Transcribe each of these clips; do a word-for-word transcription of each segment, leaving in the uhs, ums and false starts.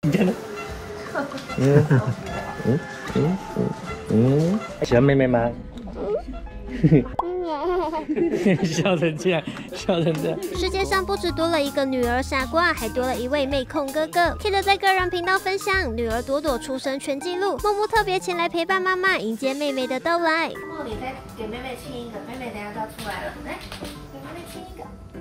你看呢？嗯嗯嗯嗯嗯，喜欢妹妹吗？笑成这样，笑成这样。 世界上不只多了一个女儿傻瓜，还多了一位妹控哥哥。Kid 在个人频道分享女儿朵朵出生全纪录，木木特别前来陪伴妈妈迎接妹妹的到来。 茉莉再给妹妹亲一个，妹妹等下就要出来了，来，给妹妹亲一个。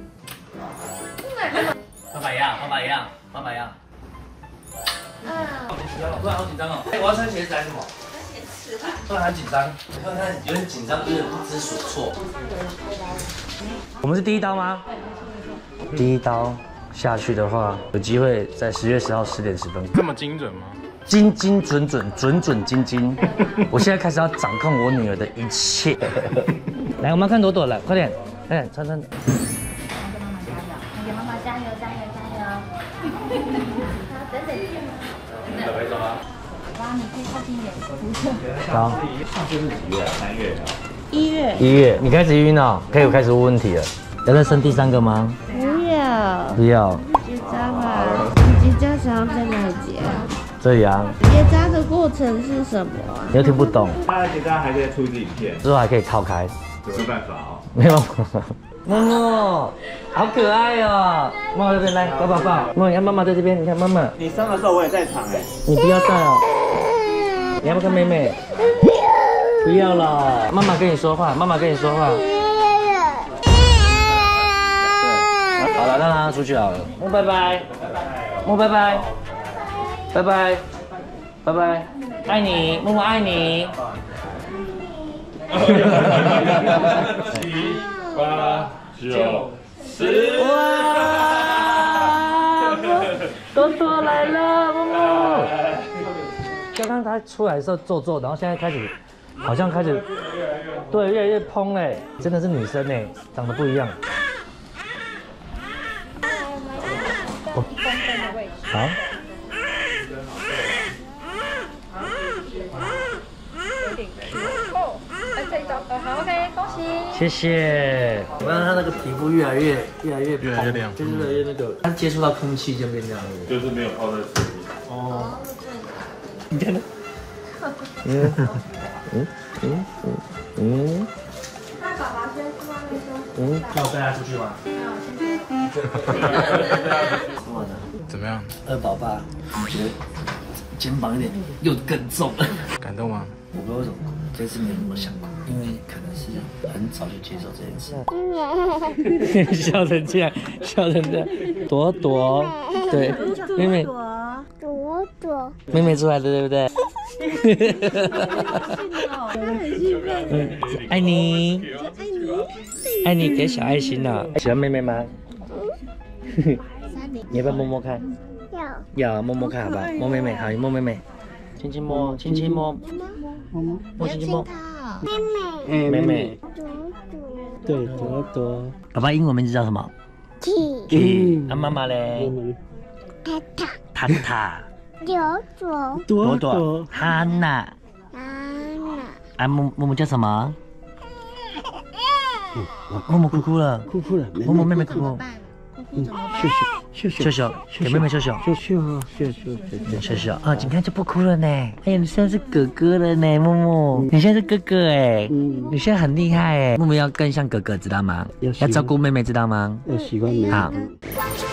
爸爸一样，爸爸一样，爸爸一样。 嗯。 好紧张哦，突然好紧张哦。哎，我要穿鞋子还是什么？突然很紧张，你看他有点紧张，有点不知所措。 我们是第一刀吗？第一刀下去的话，有机会在十月十号十点十分。 这么精准吗？ 精精准准，准准精精。我现在开始要掌控我女儿的一切。来，我们要看朵朵了，快点，快点，穿穿。 给妈妈加油，加油，加油！好，等等。 准备走吗？ 哇，你可以靠近一点。 好。 上次是几月啊？三月啊？ 一月。 一月，你开始晕了，可以开始问问题了。要再生第三个吗？ 不要。 不要。 结扎吧。你结扎想要在哪里结啊？ 这里啊。 结扎的过程是什么啊？ 你又听不懂。 大家大家还在出一支影片， 之后还可以套开。 有没有办法哦？ 没有。默默，好可爱哦！默默这边来，抱抱抱。默默，你看妈妈在这边，你看妈妈。 你生的时候我也在场哎。 你不要带哦。你要不要看妹妹？不要了，妈妈跟你说话，妈妈跟你说话。好了，让他出去好了。木拜拜，木拜拜，拜拜，拜拜，爱你，木木爱你。 七八九十， 哇！朵朵来了，木木。刚刚他出来的时候皱皱，然后现在开始，好像开始，对，越来越蓬嘞，真的是女生嘞，长得不一样。哦，好。 好 ，OK， 恭喜。 谢谢。我让他那个皮肤越来越越来越越来越亮， 就是越来越那个，他接触到空气就变这样了。 就是没有泡在水里。 哦。你看呢？嗯嗯嗯嗯嗯。 那爸爸先去外面休息。 嗯，那我带他出去玩。 怎么样？ 二宝爸，我觉得肩膀有点又更重了。 感动吗？ 我不知道为什么这次没有那么想过，因为可能是很早就接受这件事。笑成这样，笑成这样。朵朵，对，妹妹， 朵朵， 妹妹出来的，对不对？嗯，爱你，爱你，给小爱心呢。喜欢妹妹吗？你要不要摸摸看？要。要摸摸看，好不好？摸妹妹，好，你摸妹妹，轻轻摸，轻轻摸，摸轻轻摸。妹妹，妹妹，对，朵朵。爸爸英文名字叫什么 ？T。啊，妈妈嘞？塔塔。塔塔。朵朵。朵朵。哈娜。哈娜。啊，木木木叫什么？木木哭哭了，哭哭了。木木妹妹哭哭。秀秀秀秀，给妹妹秀秀，秀秀秀秀秀秀啊！你看就不哭了呢。哎呀，你现在是哥哥了呢，木木，你现在是哥哥哎，你现在很厉害哎。木木要更像哥哥，知道吗？要照顾妹妹，知道吗？要喜欢妹妹。好。